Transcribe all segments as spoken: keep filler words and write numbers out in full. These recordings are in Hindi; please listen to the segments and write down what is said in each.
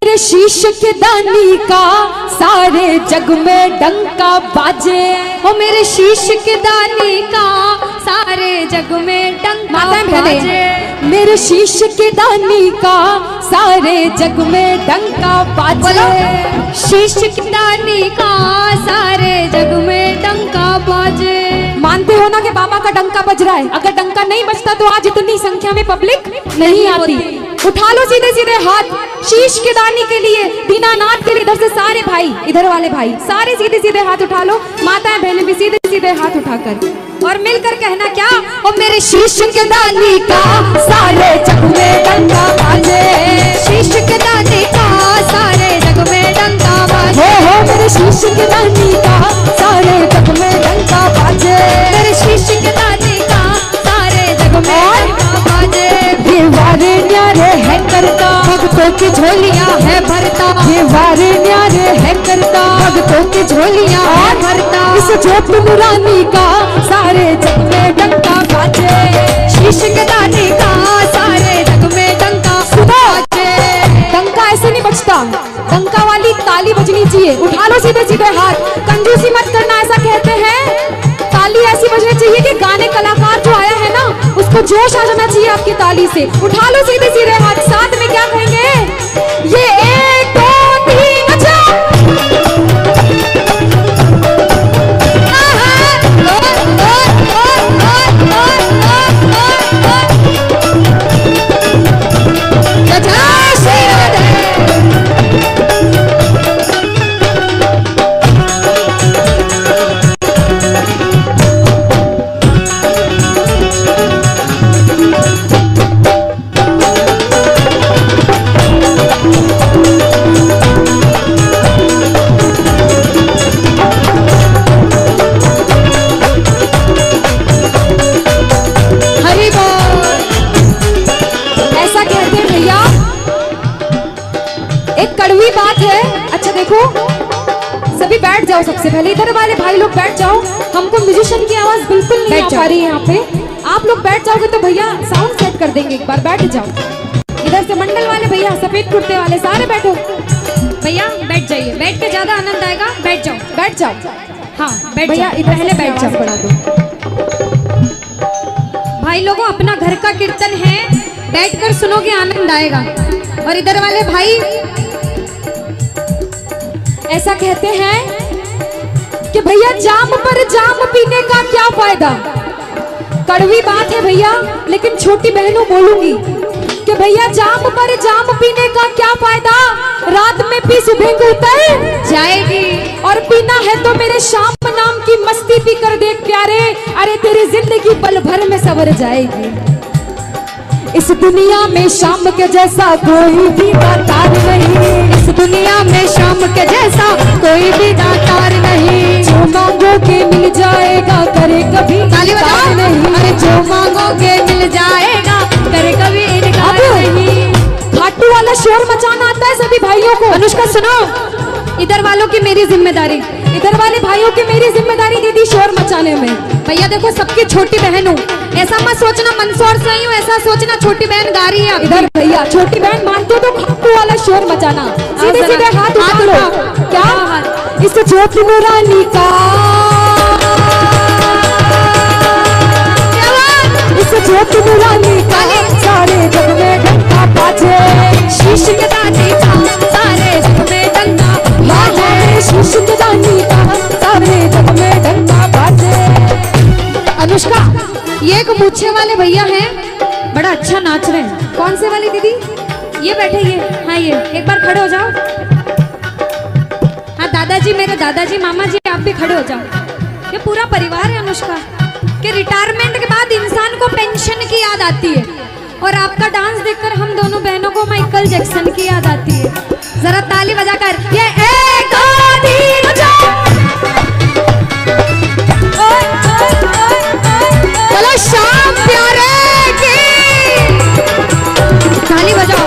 मेरे शीश के दानी का सारे जग में डंका बाजे। ओ मेरे शीश के दानी का सारे जग में डंका बाजे। मेरे शीश के दानी का सारे जग में डंका बाजे। शीश के दानी का सारे जग में डंका बाजे। मानते हो ना कि बाबा का डंका बज रहा है? अगर डंका नहीं बजता तो आज इतनी संख्या में पब्लिक नहीं आती। उठा लो सीधे सीधे हाथ शीश के दानी के लिए, दीनानाथ के लिए। इधर से सारे भाई, इधर वाले भाई सारे सीधे सीधे हाथ उठा लो। माताएं बहनें भी सीधे सीधे हाथ उठाकर और मिलकर कहना क्या? ओ मेरे शीश के दानी का सारे जग में डंका बाजे। शीश के दानी का सारे जग में डंका बाजे। हो हो मेरे शीश के दानी का सारे जग में डंका बाजे। मेरे शीश के दानी का सारे जग में डंका बाजे। ये वारे न्यारे है करता, भक्तों की झोलियां है भरता। ये वारे न्यारे है करता, भक्तों की झोलियां है भरता। इस जोत नूरानी का सारे जग में डंका बाजे। शीश के दानी का सारे जग में डंका बाजे। डंका ऐसे नहीं बजता, डंका वाली ताली बजनी चाहिए। उठा लो सीधे सीधे हाथ, कंजूसी मत करना। ऐसा कहते हैं ताली ऐसी बजनी चाहिए कि गाने कलाकार जो आया है ना उसको जोश आ जाना चाहिए आपकी ताली से। उठा लो सीधे सीधे हाथ, साथ में क्या कहेंगे? ये एक दो तीन चार। सभी बैठ जाओ। सबसे पहले इधर वाले भाई लोग बैठ जाओ। हमको म्यूजिशियन की आवाज बिल्कुल नहीं आ पा रही है यहाँ पे। आप लोग बैठ जाओगे तो भैया साउंड सेट कर देंगे। एक बार बैठ जाओ। इधर से मंडल वाले भैया, सफेद कुर्ते वाले सारे बैठो। भैया बैठ जाइए, बैठ के ज्यादा आनंद आएगा। बैठ जाओ, बैठ जाओ। हाँ बैठ भैया इधर पहले बैठ जाओ। बढ़ा दो भाई लोगों, अपना घर का कीर्तन है, बैठकर सुनोगे आनंद आएगा। और इधर वाले भाई ऐसा कहते हैं कि भैया जाम पर जाम पीने का क्या फायदा। कड़वी बात है भैया, लेकिन छोटी बहनों बोलूंगी कि भैया जाम पर जाम पीने का क्या फायदा। रात में पी सुबह को उतर जाएगी। और पीना है तो मेरे शाम नाम की मस्ती पी कर देख प्यारे। अरे तेरी जिंदगी पल भर में संवर जाएगी। इस दुनिया में शाम के जैसा कोई भी दातार नहीं। इस दुनिया में शाम के जैसा कोई भी दातार नहीं। जो मांगोगे मिल जाएगा, करे कभी ताली बजाओ नहीं। अरे जो मांगोगे मिल जाएगा, करे कभी इनकार नहीं। खाटू वाला शोर मचाना आता है सभी भाइयों को। अनुष्का सुनो, इधर वालों की मेरी जिम्मेदारी, इधर वाले भाइयों की मेरी जिम्मेदारी दीदी शोर मचाने में। भैया देखो, सबकी छोटी बहन हूँ, ऐसा मत सोचना मंदसौर से ही हूँ, ऐसा सोचना छोटी बहन गा रही है। इधर भैया छोटी बहन मानते हो तो खाटू वाला शोर मचाना। सीधे सीधे हाथ उठा लो। क्या इस जोत नूरानी का, इस जोत नूरानी का सारे जग में डंका बाजे। शीश के दानी का सारे जग में डंका बाजे। शीश के दानी का सारे जग में डंका बाजे। अनुष्का, ये एक मूछे वाले भैया हैं, बड़ा अच्छा नाच रहे हैं। कौन से वाली दीदी? ये बैठे ये। हाँ ये, एक बार खड़े हो जाओ। हाँ दादाजी, मेरे दादाजी, मामा जी, आप भी खड़े हो जाओ। ये पूरा परिवार है अनुष्का कि रिटायरमेंट के बाद इंसान को पेंशन की याद आती है। और आपका डांस देखकर हम दोनों बहनों को माइकल जैक्सन की याद आती है। जरा ताली बजाकर ये एक तीन चलो शाम प्यारे की ताली बजाओ।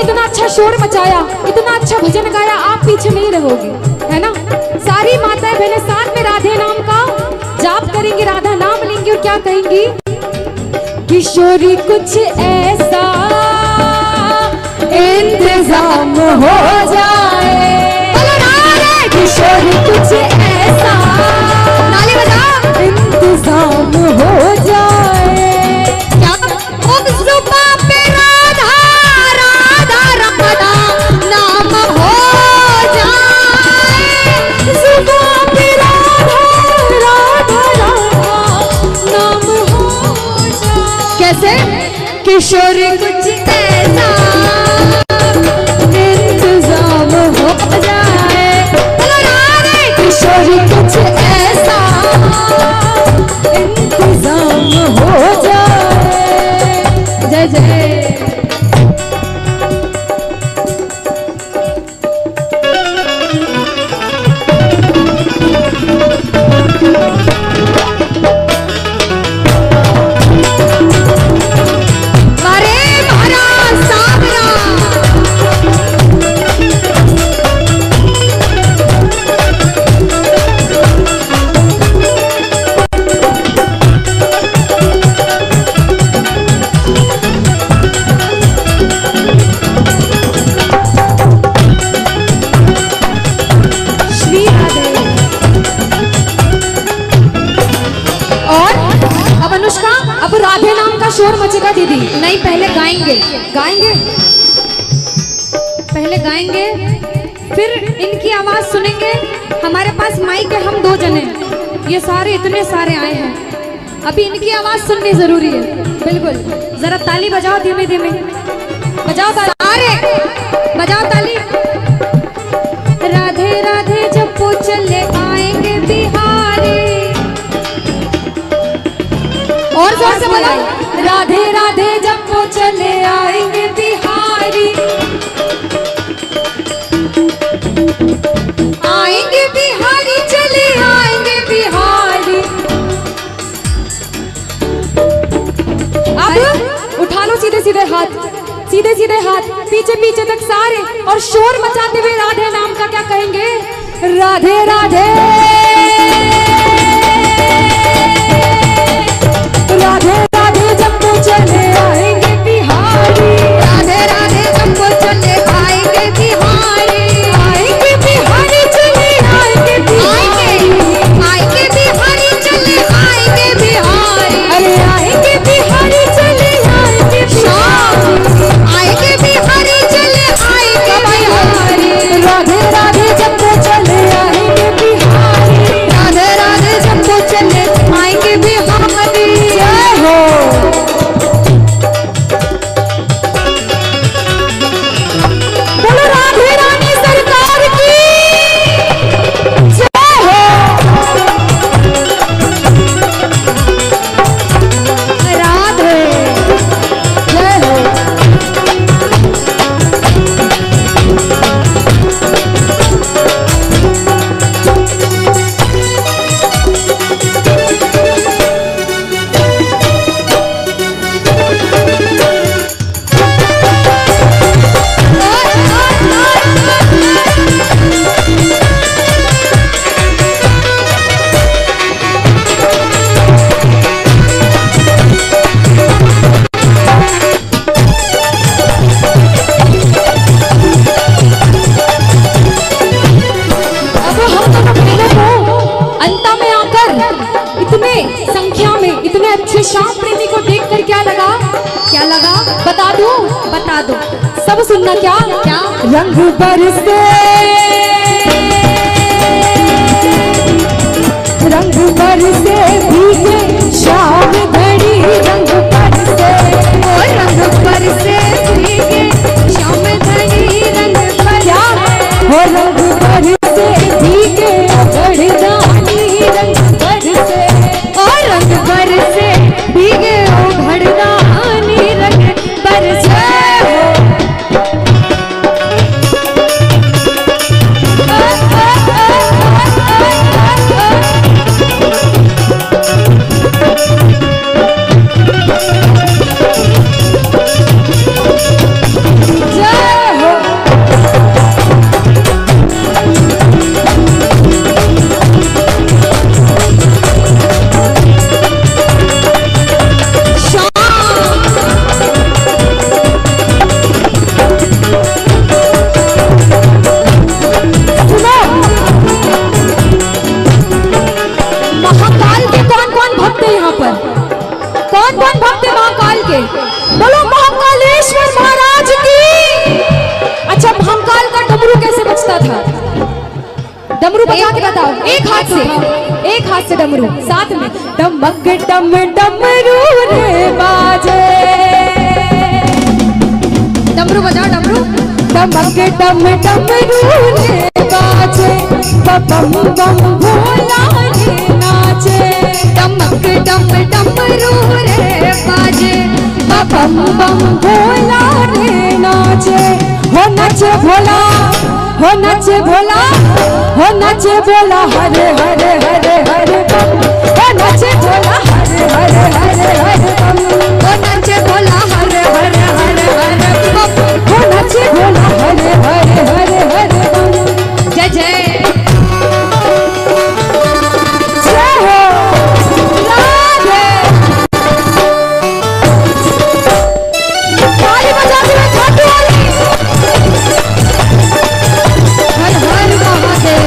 इतना अच्छा शोर मचाया, इतना अच्छा भजन गाया, आप पीछे नहीं रहोगे, है ना। सारी माताएं बहनें साथ में राधे नाम का जाप करेंगी, राधा नाम लेंगी और क्या कहेंगी, किशोरी कुछ ऐसा इंतजाम हो जाए, किशोरी कुछ ऐसा ताली बजा इंतजाम हो जाए, क्या जुबा पे राधा राधा राधा नाम हो जाए, जुबा पे राधा राधा राधा नाम हो जाए। कैसे? किशोरी कुछ ऐसा इंतजाम हो जाए, किशोरी कुछ ऐसा इंतजाम हो जाए। जय जय। अब राधे नाम का शोर मचेगा दीदी। नहीं, पहले गाएंगे गाएंगे पहले गाएंगे फिर इनकी आवाज सुनेंगे। हमारे पास माइक है, हम दो जने, ये सारे इतने सारे आए हैं, अभी इनकी आवाज सुननी जरूरी है। बिल्कुल, जरा ताली बजाओ, धीमे धीमे बजाओ ताली, सारे बजाओ ताली। राधे राधे जब वो चले आएंगे बिहारी, और जोर से बोला, राधे राधे जब वो चले आएंगे बिहारी, आएंगे बिहारी, चले आएंगे बिहारी। अब उठा लो सीधे सीधे हाथ, सीधे सीधे हाथ, पीछे पीछे तक सारे, और शोर मचाते हुए राधे नाम का क्या कहेंगे, राधे राधे राधे राधे जब वो चले आएंगे बिहारी, राधे राधे जब वो चले आएंगे बिहारी, आएंगे बिहारी, चले आएंगे बिहारी, आएंगे बिहारी, चले आएंगे बिहारी, अरे आएंगे बिहारी, चले आएंगे बिहारी, आएंगे बिहारी, चले आएंगे बिहारी, राधे राधे जब वो चले आएंगे बिहारी, राधे राधे जब वो चले आएंगे बिहारी। जय हो। बोलो राधे रानी सरकार की जय हो। राधे जय हो। श्याम प्रेमी को देखकर क्या लगा, क्या लगा बता दो, बता दो, सब सुनना। क्या क्या रंग बरसे, रंग बरसे भीगे श्याम घड़ी, रंग बरसे, ओ रंग बरसे भीगे श्याम घड़ी, रंग बरसे, हो रंग बरसे भीगे घड़दानी, रंग बरसे, ओ रंग बरसे भीगे ओ घड़दानी, रंग बरसे। डमरू बजा के बताओ, एक हाथ से, एक हाथ से डमरू, साथ में डमक डम डमरू रे बाजे। डमरू बजाओ, डमरू। डमक डम डमरू रे बाजे, बम बम भोला रे नाचे। डमक डम डमरू रे बाजे, बम बम भोला रे नाचे। हो नाचे भोला, हो नाचे भोला, हो नाचे भोला हरे हरे हरे हरे बम। हो नाचे भोला हरे हरे हरे हरे बम। ओ नाचे भोला हरे हरे हरे हरे बम। हो नाचे भोला हरे हरे हरे हरे बम। जय जय जय हो राधे। ताली बजा के खाटू वाली। हर हर महादेव।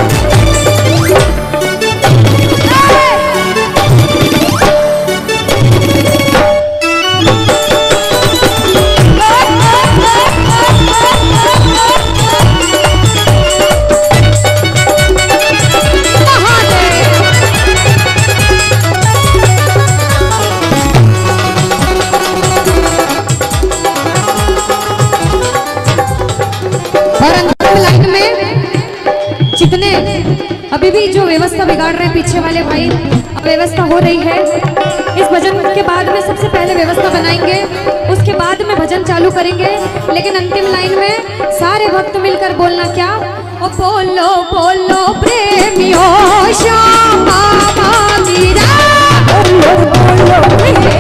और अंतिम लाइन में जितने अभी भी जो व्यवस्था बिगाड़ रहे हैं पीछे वाले भाई, अब व्यवस्था हो रही है। इस भजन के बाद में सबसे पहले व्यवस्था बनाएंगे, उसके बाद में भजन चालू करेंगे। लेकिन अंतिम लाइन में सारे भक्त मिलकर बोलना क्या? ओ बोलो बोलो प्रेमियों श्याम बाबा मीरा, बोलो बोलो